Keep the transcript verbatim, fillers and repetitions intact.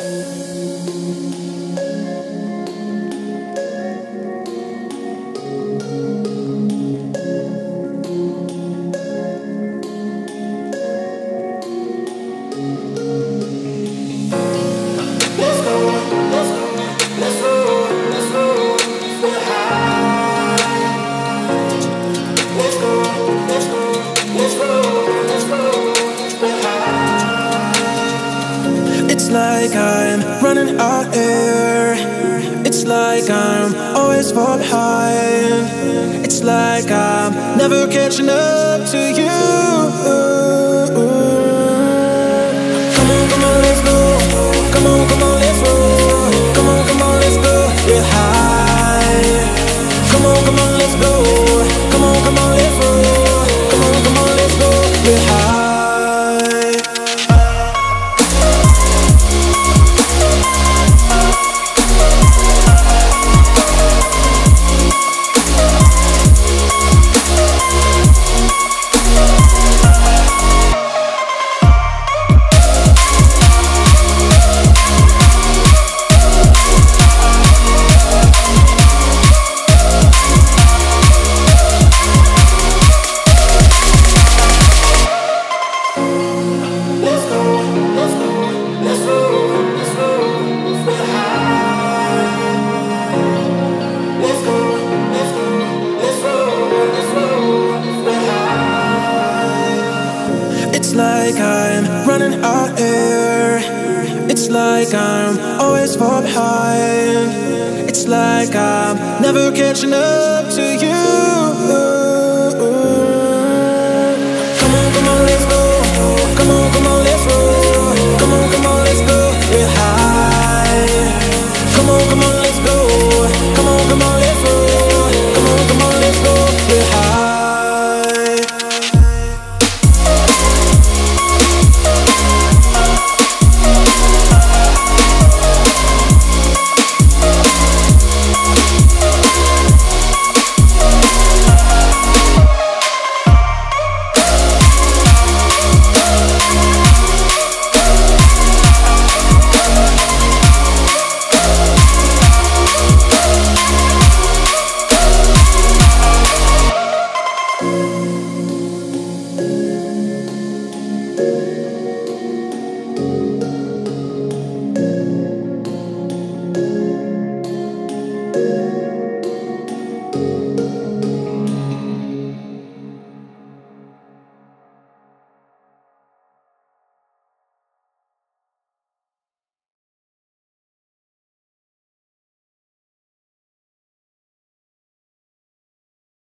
It's like I'm running out of air. It's like I'm always far behind. It's like I'm never catching up to you. Come on, come on, let's go. Come on, come on, let's go. Come on, come on, let's go. We're high. Come on, come on, let's go. Come on, come on, let's go. Come on, come on, let's go. We're high. It's like I'm running out of air. It's like I'm always far behind. It's like I'm never catching up to you.